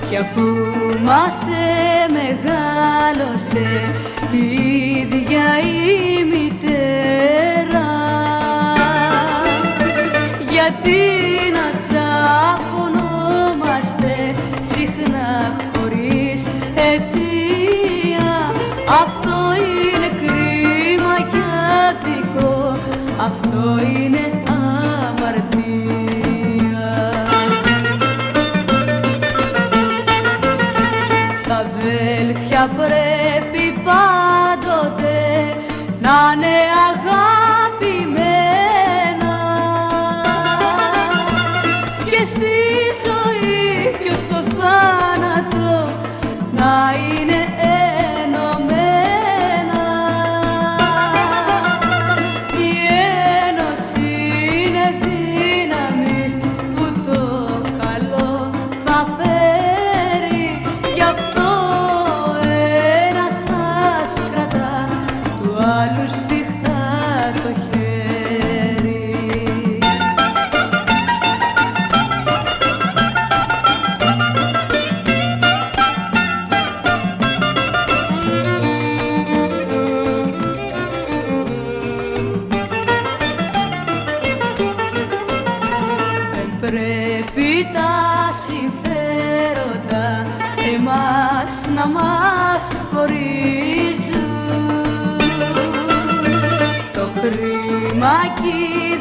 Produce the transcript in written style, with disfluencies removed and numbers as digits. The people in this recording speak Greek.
κι αφού μας μεγάλωσε η ίδια η μητέρα, γιατί να τσακωνόμαστε συχνά χωρίς αιτία? Αυτό είναι κρίμα κι άδικο, αυτό είναι αμαρτία. Τα αδέλφια πρέπει πάντοτε να είναι αγαπημένα και στη ζωή και στο θάνατο να είναι ενωμένα. Η ένωση είναι δύναμη που το καλό θα φέρει, γι' αυτό ένας σας κρατά, του άλλου σφιχτά το χέρι. Δεν πρέπει τα συμφέροντα εμάς να μας χωρίζουν. Το κρίμα κι η